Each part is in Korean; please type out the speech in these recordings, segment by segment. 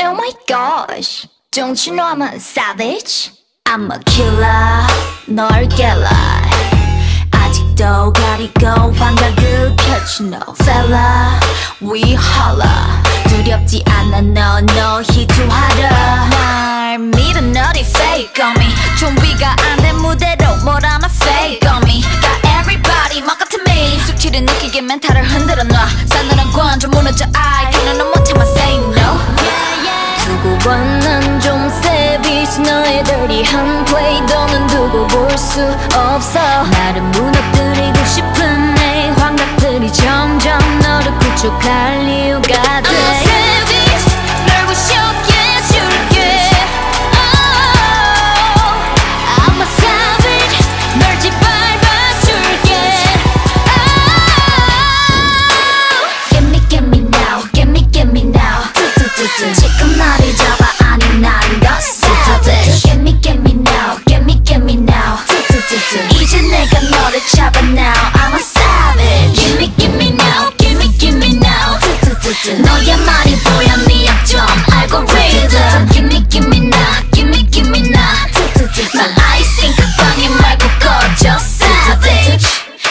Oh my gosh, don't you know I'm a savage? I'm a killer, 널 깰라. 아직도 가리고 환각을 펼치 no fella. We holla. 두렵지 않아 no 희투하라. 날 믿어 너리 fake on me. 준비가 안 된 무대로 뭘 하나 fake on me. Got everybody 막 같은 me. 수치를 느끼게 멘탈을 흔들어 놔. 싸늘한 관점 무너져 I can't 못해만 say no. 두고 봐 난 좀 savage. 너의 dirty한 play 너는 두고 볼 수 없어. 나를 무너뜨리고 싶은 내 환각들이 점점 너를 구축할 이유가 돼. I'm a savage 널 부셔게 해줄게. Oh, I'm a savage 널 짓밟아줄게. Oh, get me now, get me now. 지금 나를 잡아 아니 난 더 savage. Get me now, get me now. 이제 내가 너를 잡아 now. I'm a savage. Get me now, get me now. 너의 말이 보여 네 약점 알고리즘. Get me now, get me now. 난 아이싱크 방해 말고 꺼져 savage.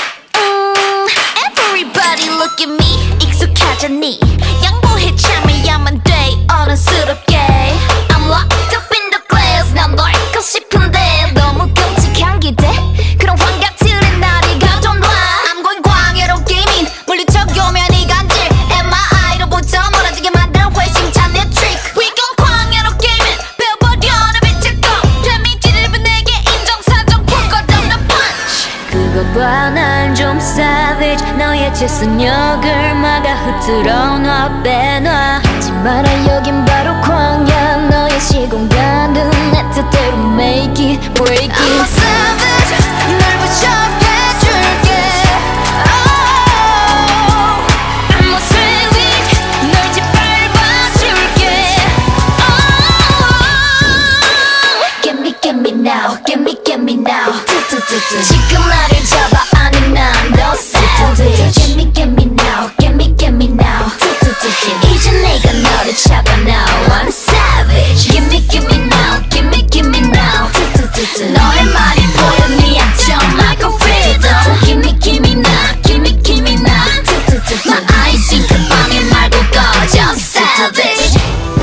Everybody look at me. 익숙하잖니. 양보해 참아야만 돼 어른스럽게. I'm locked up in the glass. 난 널 고 싶은데 너무 끔찍한 기대. 그런 환각들의 날이 가둬놔. I'm going 광야로 게이밍. 물리쳐오면 이간질 MI로부터 멀어지게 만드는 회심찬 내 trick. We gon' 광야로 게이밍. 배워버려 내 빛의 껌. 데미지를 입은 내게 인정사정 풀 것 없는 punch. 그거 봐 난 좀 savage. 너의 재선역을 막아 흐트러 놔 빼놔. 하지 마라 여긴 바로 광야. 너의 시공간은 내 뜻대로 make it break it. I'm a savage 널 부셔게 해줄게. Oh, I'm a savage 널 짓밟아줄게. Oh, get me now, get me now. 지금 나를 잡아 아니 난 더 savage. Get me now, get me now. 이제 내가 너를 잡아 now. I'm savage. Get me now, get me now. 너의 말이 보여 네 약점 algorithm. Get me now, get me now. 나 아이싱크 방해 말고 꺼져 savage.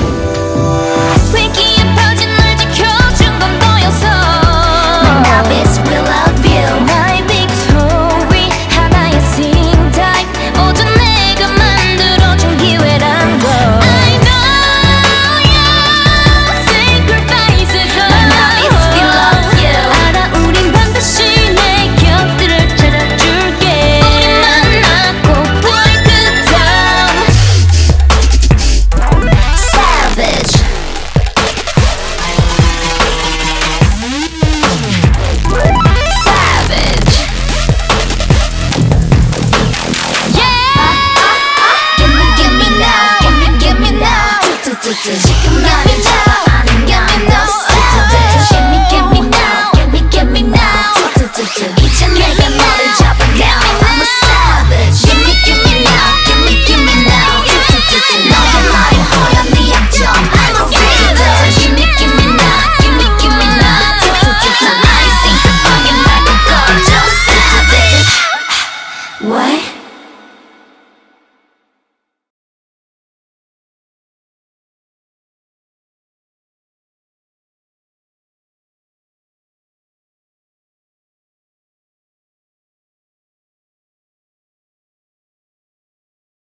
위기에 퍼진 널 지켜준 건 너였어. 난 abyss will love you. 나의 victory 하나의 sing type. 모두 내가 만들어준 기회란 걸. I know your sacrifices. 난 abyss will love you. 알아 우린 반드시 내 곁들을 찾아줄게. 우리 만나고 break it down. Savage. Savage. Yeah. Get me now, get me now. 지금